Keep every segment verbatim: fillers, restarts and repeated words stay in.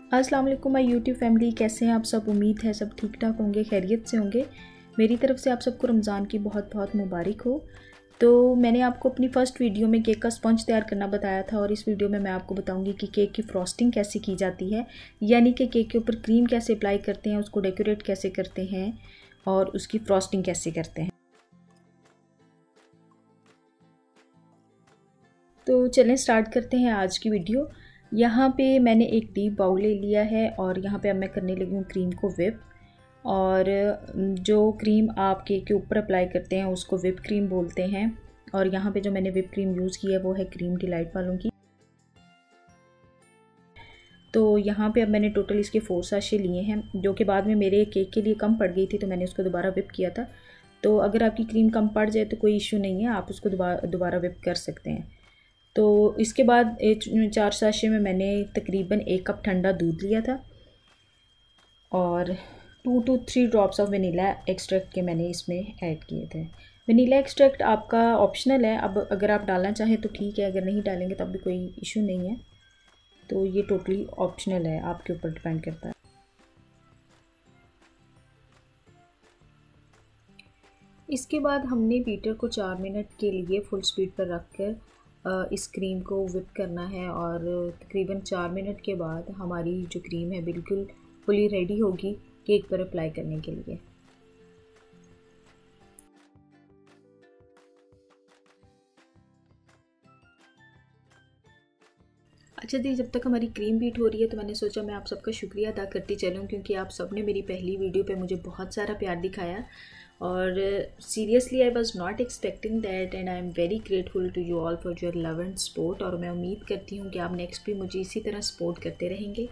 अस्सलाम वालेकुम my YouTube family, कैसे हैं आप सब। उम्मीद है सब ठीक ठाक होंगे, खैरियत से होंगे। मेरी तरफ से आप सबको रमज़ान की बहुत बहुत मुबारक हो। तो मैंने आपको अपनी फ़र्स्ट वीडियो में केक का स्पंज तैयार करना बताया था और इस वीडियो में मैं आपको बताऊंगी कि केक की फ्रॉस्टिंग कैसे की जाती है, यानी कि केक के ऊपर क्रीम कैसे अप्लाई करते हैं, उसको डेकोरेट कैसे करते हैं और उसकी फ्रॉस्टिंग कैसे करते हैं। तो चलें स्टार्ट करते हैं आज की वीडियो। यहाँ पे मैंने एक डीप बाउल ले लिया है और यहाँ पे अब मैं करने लगी हूँ क्रीम को व्हिप। और जो क्रीम आप केक के ऊपर अप्लाई करते हैं उसको व्हिप क्रीम बोलते हैं। और यहाँ पे जो मैंने व्हिप क्रीम यूज़ की है वो है क्रीम डिलाइट वालों की। तो यहाँ पे अब मैंने टोटल इसके फोर साशे लिए हैं, जो कि बाद में मेरे केक के लिए कम पड़ गई थी तो मैंने उसको दोबारा व्हिप किया था। तो अगर आपकी क्रीम कम पड़ जाए तो कोई इशू नहीं है, आप उसको दोबारा दोबारा व्हिप कर सकते हैं। तो इसके बाद चार साशे में मैंने तकरीबन एक कप ठंडा दूध लिया था और two two three drops of vanilla extract के मैंने इसमें ऐड किए थे। वनीला एक्सट्रैक्ट आपका ऑप्शनल है, अब अगर आप डालना चाहें तो ठीक है, अगर नहीं डालेंगे तब भी कोई इशू नहीं है। तो ये टोटली ऑप्शनल है, आपके ऊपर डिपेंड करता है। इसके बाद हमने बीटर को चार मिनट के लिए फुल स्पीड पर रख कर इस क्रीम को व्हिप करना है और तकरीबन चार मिनट के बाद हमारी जो क्रीम है बिल्कुल फुली रेडी होगी केक पर अप्लाई करने के लिए। अच्छा जी, जब तक हमारी क्रीम बीट हो रही है तो मैंने सोचा मैं आप सबका शुक्रिया अदा करती चलूँ, क्योंकि आप सब ने मेरी पहली वीडियो पे मुझे बहुत सारा प्यार दिखाया और seriously I was not expecting that and I am very grateful to you all for your love and support. और मैं उम्मीद करती हूँ कि आप नेक्स्ट भी मुझे इसी तरह सपोर्ट करते रहेंगे।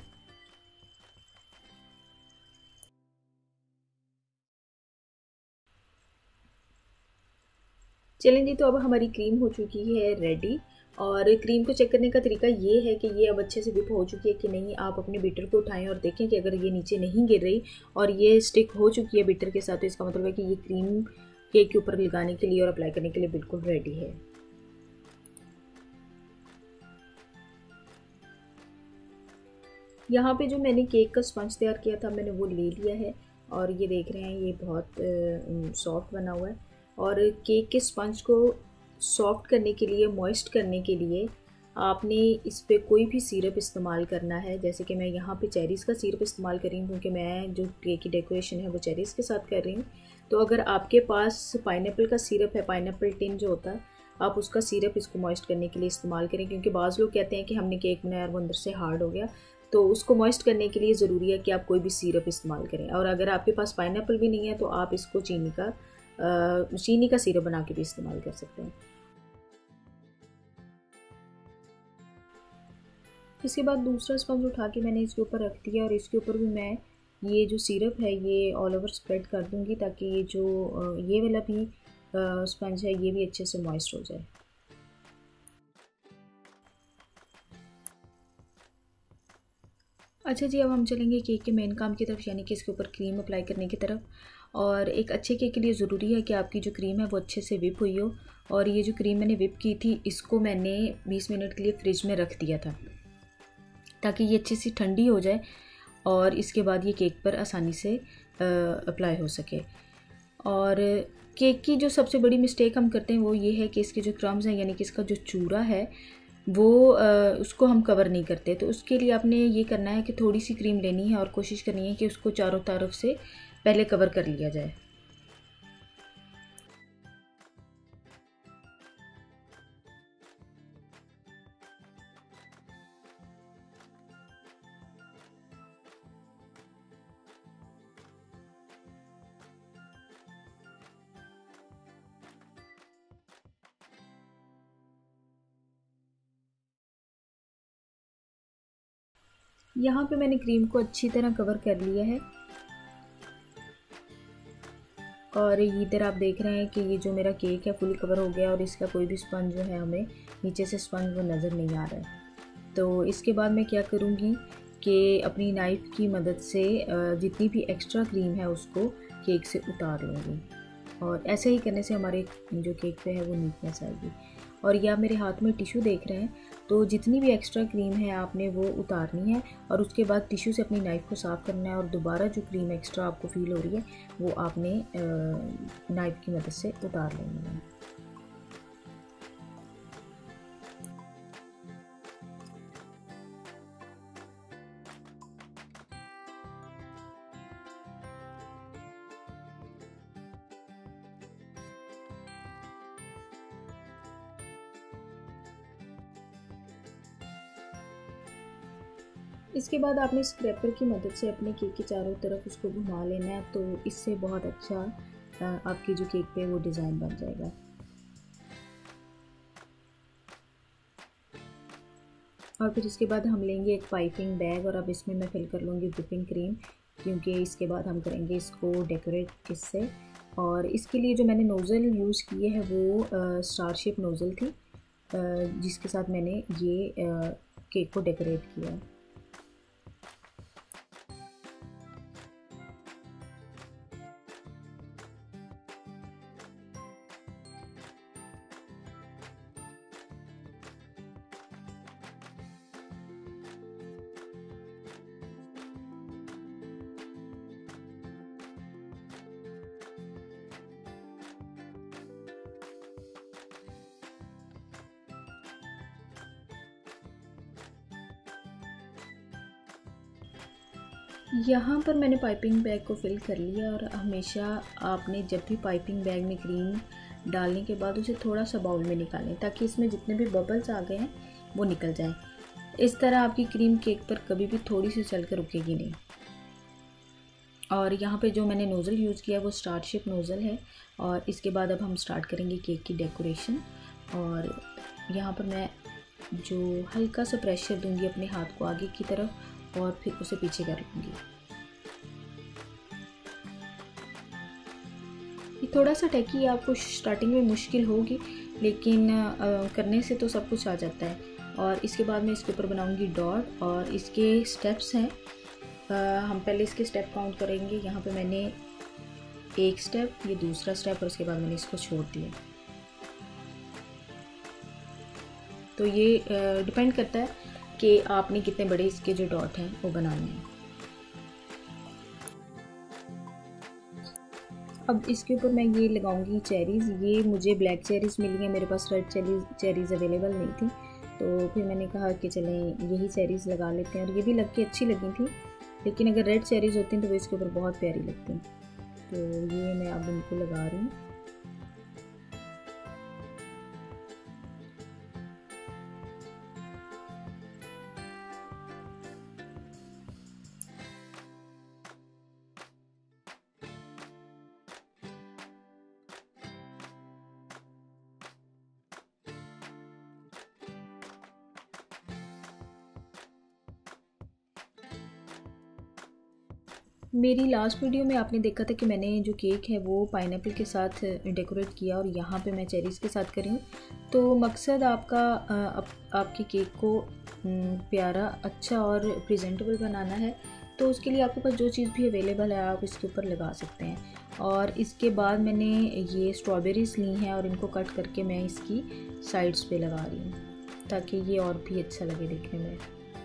चलें जी, तो अब हमारी क्रीम हो चुकी है रेडी। और क्रीम को चेक करने का तरीका ये है कि ये अब अच्छे से व्हिप हो चुकी है कि नहीं। आप अपने बीटर को उठाएं और देखें कि अगर ये नीचे नहीं गिर रही और ये स्टिक हो चुकी है बीटर के साथ, तो इसका मतलब है कि ये क्रीम केक के ऊपर लगाने के लिए और अप्लाई करने के लिए बिल्कुल रेडी है। यहाँ पे जो मैंने केक का स्पंज तैयार किया था मैंने वो ले लिया है और ये देख रहे हैं ये बहुत सॉफ्ट बना हुआ है। और केक के स्पंज को सॉफ्ट करने के लिए, मॉइस्ट करने के लिए आपने इस पर कोई भी सिरप इस्तेमाल करना है। जैसे कि मैं यहाँ पे चेरीज़ का सिरप इस्तेमाल कर रही हूँ, क्योंकि मैं जो केक की डेकोरेशन है वो चेरीज़ के साथ कर रही हूँ। तो अगर आपके पास पाइनएप्पल का सिरप है, पाइनएप्पल टिन जो होता है, आप उसका सिरप इसको मॉइस्ट करने के लिए इस्तेमाल करें, क्योंकि बाज़ लोग कहते हैं कि हमने केक बनाया और वो अंदर से हार्ड हो गया। तो उसको मॉइस्ट करने के लिए ज़रूरी है कि आप कोई भी सिरप इस्तेमाल करें। और अगर आपके पास पाइनएप्पल भी नहीं है तो आप इसको चीनी का चीनी का सिरप बना के भी इस्तेमाल कर सकते हैं। इसके बाद दूसरा स्पंज उठा के मैंने इसके ऊपर रख दिया और इसके ऊपर भी मैं ये जो सिरप है ये ऑल ओवर स्प्रेड कर दूंगी, ताकि ये जो ये वाला भी स्पंज है ये भी अच्छे से मॉइस्ट हो जाए। अच्छा जी, अब हम चलेंगे केक के मेन काम की तरफ, यानी कि इसके ऊपर क्रीम अप्लाई करने की तरफ। और एक अच्छे केक के लिए ज़रूरी है कि आपकी जो क्रीम है वो अच्छे से व्हिप हुई हो। और ये जो क्रीम मैंने व्हिप की थी इसको मैंने बीस मिनट के लिए फ्रिज में रख दिया था, ताकि ये अच्छी सी ठंडी हो जाए और इसके बाद ये केक पर आसानी से अप्लाई हो सके। और केक की जो सबसे बड़ी मिस्टेक हम करते हैं वो ये है कि इसके जो क्रम्स हैं, यानी कि इसका जो चूरा है वो आ, उसको हम कवर नहीं करते। तो उसके लिए आपने ये करना है कि थोड़ी सी क्रीम लेनी है और कोशिश करनी है कि उसको चारों तरफ से पहले कवर कर लिया जाए। यहाँ पे मैंने क्रीम को अच्छी तरह कवर कर लिया है और इधर आप देख रहे हैं कि ये जो मेरा केक है फुली कवर हो गया और इसका कोई भी स्पंज जो है हमें नीचे से स्पंज वो नज़र नहीं आ रहा है। तो इसके बाद मैं क्या करूँगी कि अपनी नाइफ़ की मदद से जितनी भी एक्स्ट्रा क्रीम है उसको केक से उतार लूँगी और ऐसे ही करने से हमारे जो केक पे है वो नीटनेस आएगी। और ये आप मेरे हाथ में टिशू देख रहे हैं, तो जितनी भी एक्स्ट्रा क्रीम है आपने वो उतारनी है और उसके बाद टिश्यू से अपनी नाइफ़ को साफ़ करना है और दोबारा जो क्रीम एक्स्ट्रा आपको फील हो रही है वो आपने नाइफ़ की मदद से उतार लेनी है। इसके बाद आपने स्क्रैपर की मदद से अपने केक के चारों तरफ उसको घुमा लेना है, तो इससे बहुत अच्छा आपकी जो केक पे वो डिज़ाइन बन जाएगा। और फिर इसके बाद हम लेंगे एक पाइपिंग बैग और अब इसमें मैं फिल कर लूँगी व्हिपिंग क्रीम, क्योंकि इसके बाद हम करेंगे इसको डेकोरेट इससे। और इसके लिए जो मैंने नोज़ल यूज़ किए है वो स्टार शेप नोज़ल थी, जिसके साथ मैंने ये केक को डेकोरेट किया। यहाँ पर मैंने पाइपिंग बैग को फिल कर लिया और हमेशा आपने जब भी पाइपिंग बैग में क्रीम डालने के बाद उसे थोड़ा सा बाउल में निकालें ताकि इसमें जितने भी बबल्स आ गए हैं वो निकल जाएं। इस तरह आपकी क्रीम केक पर कभी भी थोड़ी सी चल कर रुकेगी नहीं। और यहाँ पे जो मैंने नोज़ल यूज़ किया वो स्टार शेप नोज़ल है। और इसके बाद अब हम स्टार्ट करेंगे केक की डेकोरेशन। और यहाँ पर मैं जो हल्का सा प्रेशर दूँगी अपने हाथ को आगे की तरफ और फिर उसे पीछे कर लूँगी। ये थोड़ा सा टेकी आपको स्टार्टिंग में मुश्किल होगी, लेकिन आ, करने से तो सब कुछ आ जाता है। और इसके बाद मैं इसके ऊपर बनाऊँगी डॉट और इसके स्टेप्स हैं। आ, हम पहले इसके स्टेप काउंट करेंगे। यहाँ पे मैंने एक स्टेप, ये दूसरा स्टेप और उसके बाद मैंने इसको छोड़ दिया। तो ये डिपेंड करता है कि आपने कितने बड़े इसके जो डॉट हैं वो बनाने हैं। अब इसके ऊपर मैं ये लगाऊंगी चेरीज़। ये मुझे ब्लैक चेरीज़ मिली हैं, मेरे पास रेड चेरीज़ चेरीज़ अवेलेबल नहीं थी, तो फिर मैंने कहा कि चलें यही चेरीज़ लगा लेते हैं। और ये भी लग के अच्छी लगी थी, लेकिन अगर रेड चेरीज़ होती तो वो इसके ऊपर बहुत प्यारी लगती। तो ये मैं अब इनको लगा रही हूँ। मेरी लास्ट वीडियो में आपने देखा था कि मैंने जो केक है वो पाइनएप्पल के साथ डेकोरेट किया और यहाँ पे मैं चेरीज़ के साथ करी हूँ। तो मकसद आपका आप, आपके केक को प्यारा, अच्छा और प्रेजेंटेबल बनाना है। तो उसके लिए आपके पास जो चीज़ भी अवेलेबल है आप इसके ऊपर लगा सकते हैं। और इसके बाद मैंने ये स्ट्रॉबेरीज़ ली हैं और इनको कट करके मैं इसकी साइड्स पे लगा रही हूँ ताकि ये और भी अच्छा लगे देखने में।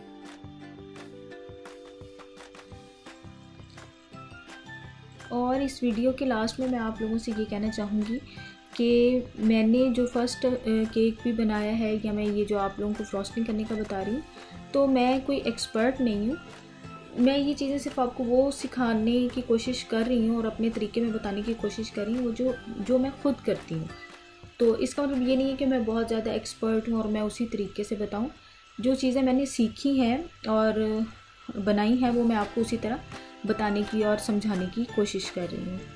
और इस वीडियो के लास्ट में मैं आप लोगों से ये कहना चाहूँगी कि मैंने जो फर्स्ट केक भी बनाया है या मैं ये जो आप लोगों को फ्रॉस्टिंग करने का बता रही हूँ, तो मैं कोई एक्सपर्ट नहीं हूँ। मैं ये चीज़ें सिर्फ आपको वो सिखाने की कोशिश कर रही हूँ और अपने तरीके में बताने की कोशिश कर रही हूँ वो जो जो मैं खुद करती हूँ। तो इसका मतलब ये नहीं है कि मैं बहुत ज़्यादा एक्सपर्ट हूँ और मैं उसी तरीके से बताऊँ। जो चीज़ें मैंने सीखी हैं और बनाई हैं वो मैं आपको उसी तरह बताने की और समझाने की कोशिश कर रही हूँ।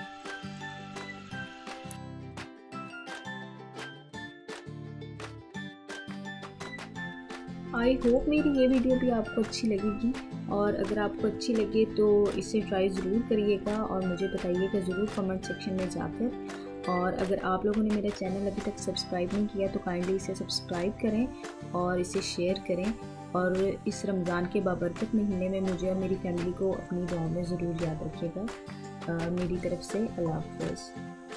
आई होप मेरी ये वीडियो भी आपको अच्छी लगेगी, और अगर आपको अच्छी लगे तो इसे ट्राई ज़रूर करिएगा और मुझे बताइएगा ज़रूर कमेंट सेक्शन में जाकर। और अगर आप लोगों ने मेरा चैनल अभी तक सब्सक्राइब नहीं किया तो काइंडली इसे सब्सक्राइब करें और इसे शेयर करें। और इस रमज़ान के बाबरकत महीने में मुझे और मेरी फैमिली को अपनी दुआओं में ज़रूर याद रखिएगा। मेरी तरफ से अल्लाह हाफ़िज़।